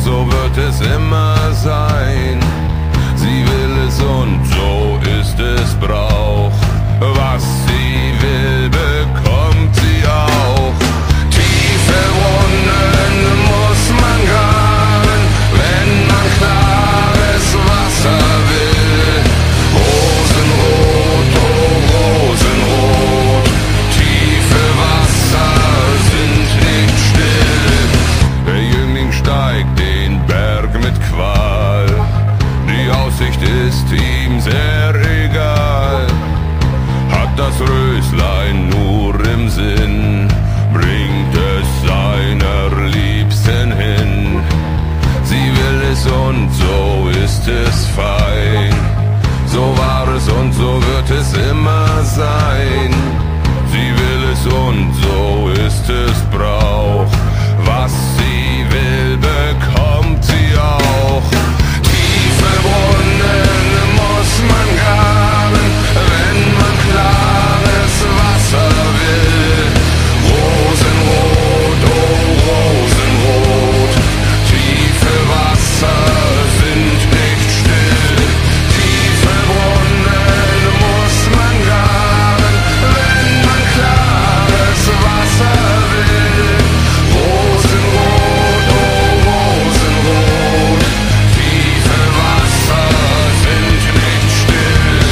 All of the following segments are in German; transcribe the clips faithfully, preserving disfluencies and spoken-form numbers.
so wird es immer sein. Sie will es und so ist es Brauch. Was sie will, bekommt sie auch. Tiefe Brunnen muss man graben, wenn man klares Wasser will. Rosenrot, oh Rosenrot, tiefe Wasser sind nicht still. Der Jüngling steigt den Berg mit Qual, die Aussicht ist ihm sehr egal. Hat das Röslein nur im Sinn, bringt es seiner Liebsten hin. Sie will es und so ist es fein. So war es und so wird es immer sein. Sie will es und so ist es Brauch. Was sie will, bekommt sie auch. Tiefe Brunnen muss man graben, wenn man klares Wasser will. Rosenrot, oh Rosenrot, tiefe Wasser sind nicht still. Tiefe Brunnen muss man graben, wenn man klares Wasser will. Rosenrot, oh Rosenrot, tiefe Wasser sind nicht still.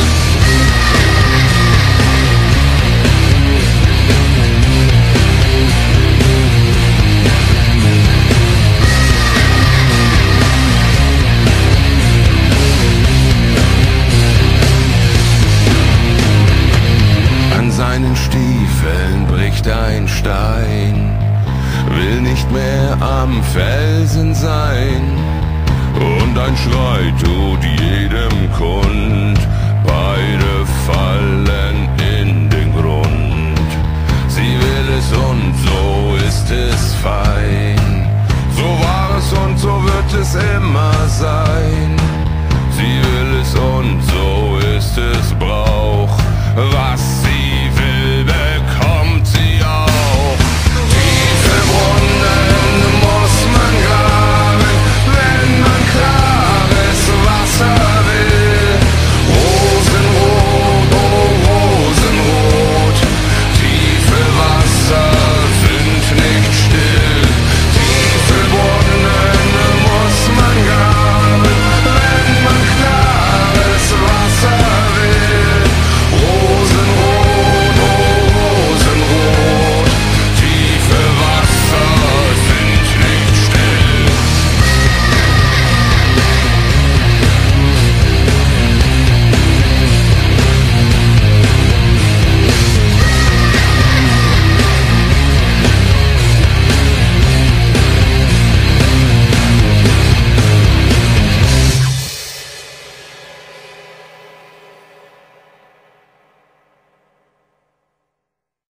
An seinen Stiefeln bricht ein Stein, will nicht mehr am Felsen sein. Und ein Schrei tut jedem kund, beide fallen in den Grund. Sie will es und so ist es fein. So war es und so wird es immer sein.